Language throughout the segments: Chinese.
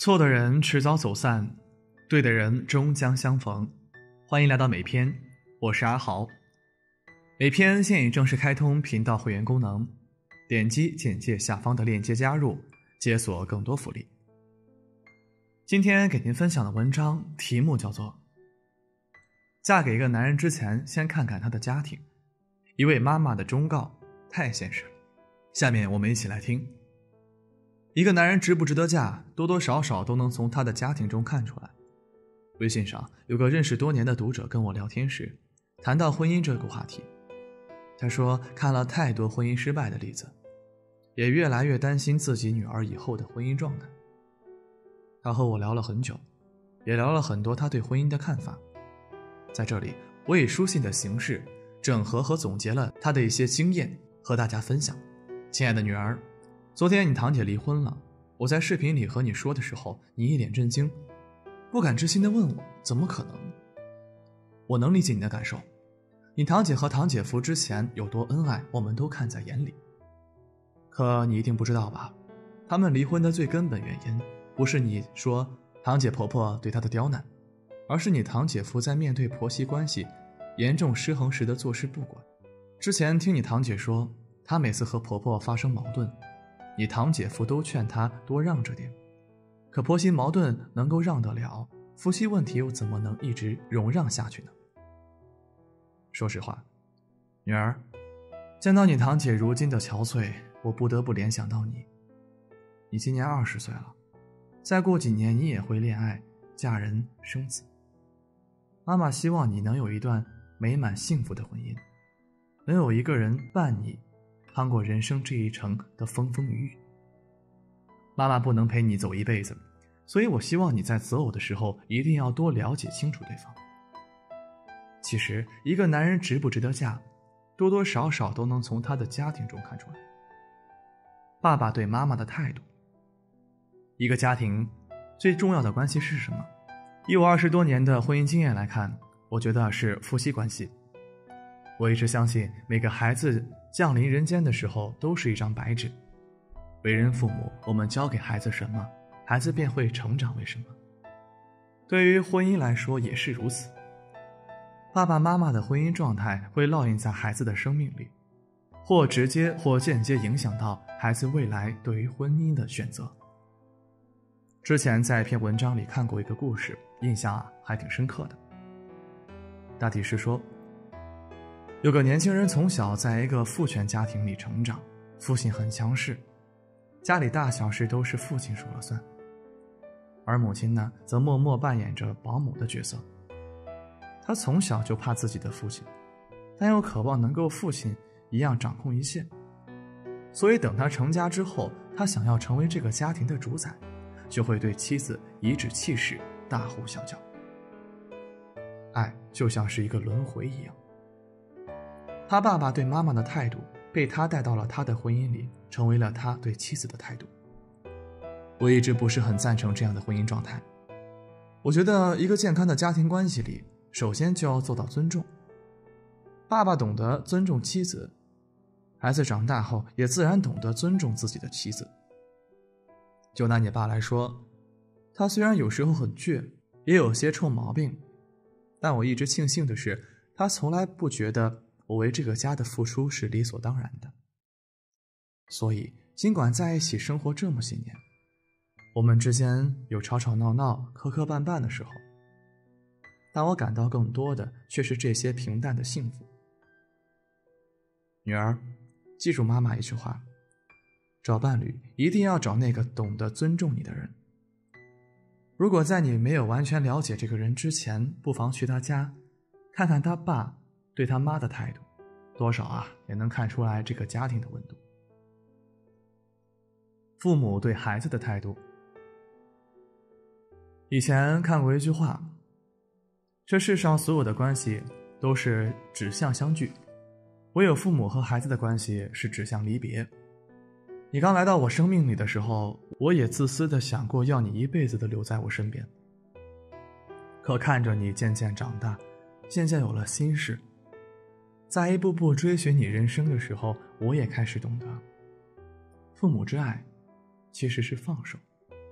错的人迟早走散，对的人终将相逢。欢迎来到美篇，我是阿豪。美篇现已正式开通频道会员功能，点击简介下方的链接加入，解锁更多福利。今天给您分享的文章题目叫做嫁给一个男人之前先看看他的家庭，一位妈妈的忠告太现实了。下面我们一起来听。一个男人值不值得嫁，多多少少都能从他的家庭中看出来。微信上有个认识多年的读者跟我聊天时，谈到婚姻这个话题。他说看了太多婚姻失败的例子，也越来越担心自己女儿以后的婚姻状态。他和我聊了很久，也聊了很多他对婚姻的看法。在这里，我以书信的形式整合和总结了他的一些经验，和大家分享。亲爱的女儿，昨天你堂姐离婚了，我在视频里和你说的时候，你一脸震惊，不敢置信地问我怎么可能。我能理解你的感受，你堂姐和堂姐夫之前有多恩爱，我们都看在眼里。可你一定不知道吧，他们离婚的最根本原因不是你说堂姐婆婆对她的刁难，而是你堂姐夫在面对婆媳关系严重失衡时的坐视不管。之前听你堂姐说，她每次和婆婆发生矛盾，你堂姐夫都劝她多让着点。可婆媳矛盾能够让得了，夫妻问题又怎么能一直容让下去呢？说实话，女儿，见到你堂姐如今的憔悴，我不得不联想到你。你今年20岁了，再过几年你也会恋爱、嫁人、生子。妈妈希望你能有一段美满幸福的婚姻，能有一个人伴你趟过人生这一程的风风雨雨。妈妈不能陪你走一辈子，所以我希望你在择偶的时候一定要多了解清楚对方。其实一个男人值不值得嫁，多多少少都能从他的家庭中看出来。爸爸对妈妈的态度。一个家庭最重要的关系是什么？以我20多年的婚姻经验来看，我觉得是夫妻关系。我一直相信每个孩子降临人间的时候都是一张白纸，为人父母，我们教给孩子什么，孩子便会成长为什么。对于婚姻来说也是如此，爸爸妈妈的婚姻状态会烙印在孩子的生命里，或直接或间接影响到孩子未来对于婚姻的选择。之前在一篇文章里看过一个故事，印象还挺深刻的。大体是说，有个年轻人从小在一个父权家庭里成长，父亲很强势，家里大小事都是父亲说了算，而母亲呢，则默默扮演着保姆的角色。他从小就怕自己的父亲，但又渴望能够父亲一样掌控一切，所以等他成家之后，他想要成为这个家庭的主宰，就会对妻子颐指气使，大呼小叫。爱就像是一个轮回一样，他爸爸对妈妈的态度被他带到了他的婚姻里，成为了他对妻子的态度。我一直不是很赞成这样的婚姻状态。我觉得一个健康的家庭关系里，首先就要做到尊重。爸爸懂得尊重妻子，孩子长大后也自然懂得尊重自己的妻子。就拿你爸来说，他虽然有时候很倔，也有些臭毛病，但我一直庆幸的是，他从来不觉得我为这个家的付出是理所当然的。所以尽管在一起生活这么些年，我们之间有吵吵闹闹、磕磕绊绊的时候，但我感到更多的却是这些平淡的幸福。女儿，记住妈妈一句话，找伴侣一定要找那个懂得尊重你的人。如果在你没有完全了解这个人之前，不妨去他家看看他爸对他妈的态度，多少也能看出来这个家庭的温度。父母对孩子的态度。以前看过一句话，这世上所有的关系都是指向相聚，唯有父母和孩子的关系是指向离别。你刚来到我生命里的时候，我也自私地想过要你一辈子的留在我身边。可看着你渐渐长大，渐渐有了心事，在一步步追寻你人生的时候，我也开始懂得，父母之爱其实是放手，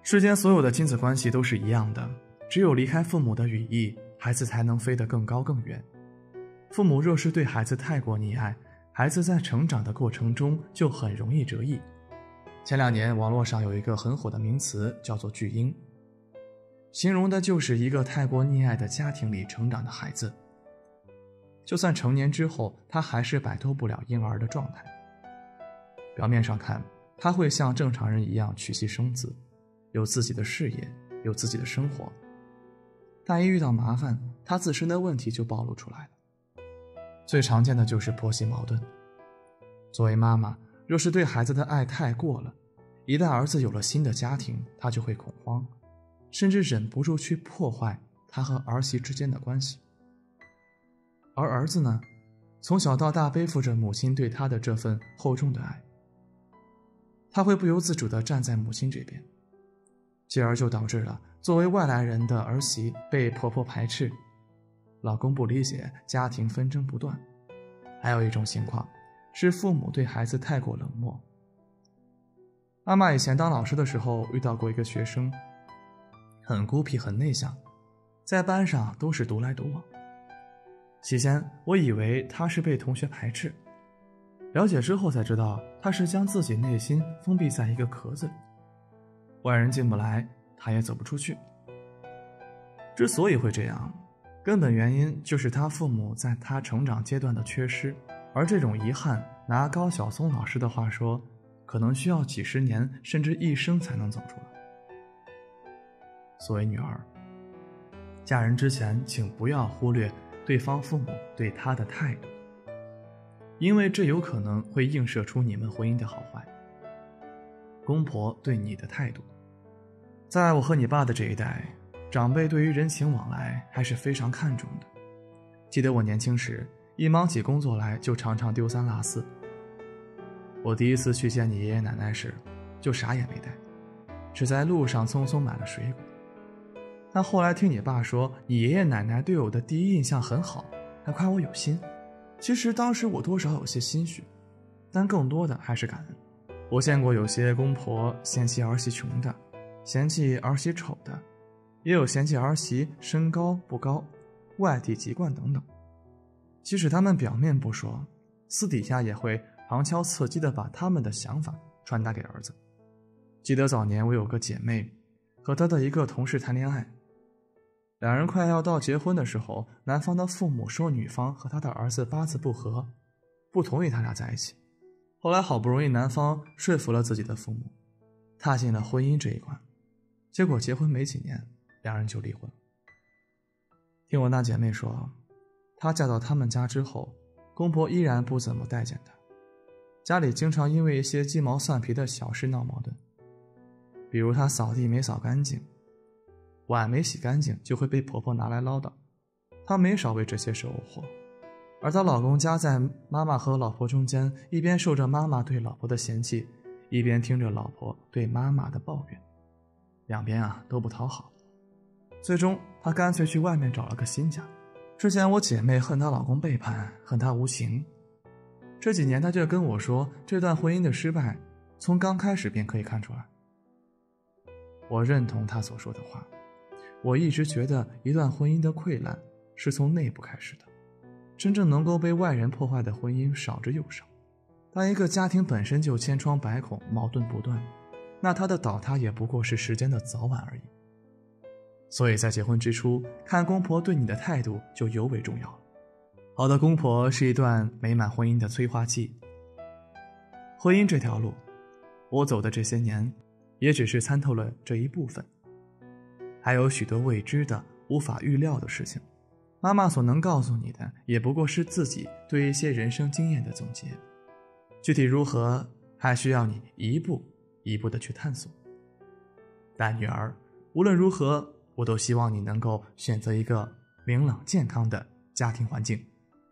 世间所有的亲子关系都是一样的，只有离开父母的羽翼，孩子才能飞得更高更远。父母若是对孩子太过溺爱，孩子在成长的过程中就很容易折翼。前2年网络上有一个很火的名词叫做巨婴，形容的就是一个太过溺爱的家庭里成长的孩子。就算成年之后，他还是摆脱不了婴儿的状态。表面上看，他会像正常人一样娶妻生子，有自己的事业，有自己的生活，但一遇到麻烦，他自身的问题就暴露出来了。最常见的就是婆媳矛盾。作为妈妈，若是对孩子的爱太过了，一旦儿子有了新的家庭，他就会恐慌，甚至忍不住去破坏他和儿媳之间的关系。而儿子呢，从小到大背负着母亲对他的这份厚重的爱，他会不由自主地站在母亲这边，继而就导致了作为外来人的儿媳被婆婆排斥，老公不理解，家庭纷争不断。还有一种情况是父母对孩子太过冷漠。妈妈以前当老师的时候遇到过一个学生，很孤僻很内向，在班上都是独来独往。起先我以为他是被同学排斥，了解之后才知道他是将自己内心封闭在一个壳子里，外人进不来，他也走不出去。之所以会这样，根本原因就是他父母在他成长阶段的缺失，而这种遗憾，拿高晓松老师的话说，可能需要几十年甚至一生才能走出来。作为女儿，嫁人之前请不要忽略对方父母对她的态度，因为这有可能会映射出你们婚姻的好坏。公婆对你的态度，在我和你爸的这一代，长辈对于人情往来还是非常看重的。记得我年轻时，一忙起工作来就常常丢三落四。我第一次去见你爷爷奶奶时，就啥也没带，只在路上匆匆买了水果。但后来听你爸说，你爷爷奶奶对我的第一印象很好，还夸我有心。其实当时我多少有些心虚，但更多的还是感恩。我见过有些公婆嫌弃儿媳穷的，嫌弃儿媳丑的，也有嫌弃儿媳身高不高，外地籍贯等等。即使他们表面不说，私底下也会旁敲侧击地把他们的想法传达给儿子。记得早年我有个姐妹和她的一个同事谈恋爱，两人快要到结婚的时候，男方的父母说女方和他的儿子八字不合，不同意他俩在一起。后来好不容易男方说服了自己的父母，踏进了婚姻这一关，结果结婚没几年，两人就离婚。听我那姐妹说，她嫁到他们家之后，公婆依然不怎么待见她，家里经常因为一些鸡毛蒜皮的小事闹矛盾，比如她扫地没扫干净，碗没洗干净，就会被婆婆拿来唠叨，她没少为这些事火。而她老公夹在妈妈和老婆中间，一边受着妈妈对老婆的嫌弃，一边听着老婆对妈妈的抱怨，两边都不讨好。最终她干脆去外面找了个新家。之前我姐妹恨她老公背叛，恨她无情，这几年她就跟我说，这段婚姻的失败从刚开始便可以看出来。我认同她所说的话，我一直觉得一段婚姻的溃烂是从内部开始的，真正能够被外人破坏的婚姻少之又少。当一个家庭本身就千疮百孔，矛盾不断，那它的倒塌也不过是时间的早晚而已。所以在结婚之初，看公婆对你的态度就尤为重要了。好的公婆是一段美满婚姻的催化剂。婚姻这条路，我走的这些年，也只是参透了这一部分，还有许多未知的、无法预料的事情。妈妈所能告诉你的，也不过是自己对一些人生经验的总结，具体如何，还需要你一步一步的去探索。但女儿，无论如何，我都希望你能够选择一个明朗健康的家庭环境。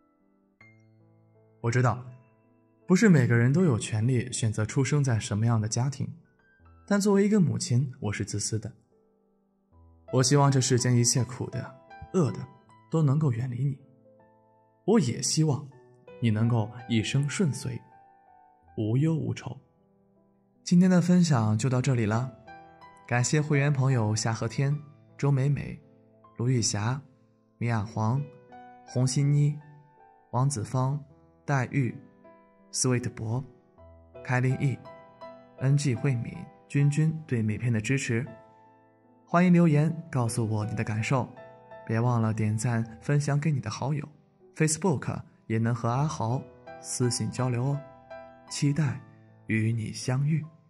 我知道，不是每个人都有权利选择出生在什么样的家庭，但作为一个母亲，我是自私的。我希望这世间一切苦的、恶的都能够远离你。我也希望你能够一生顺遂，无忧无愁。今天的分享就到这里了， 感谢会员朋友夏和天、周美美、卢玉霞、米亚黄、红心妮、王子芳、黛玉、Sweet 博、开林毅、NG 慧敏、君君对每篇的支持。欢迎留言告诉我你的感受，别忘了点赞分享给你的好友， Facebook 也能和阿豪私信交流哦，期待与你相遇。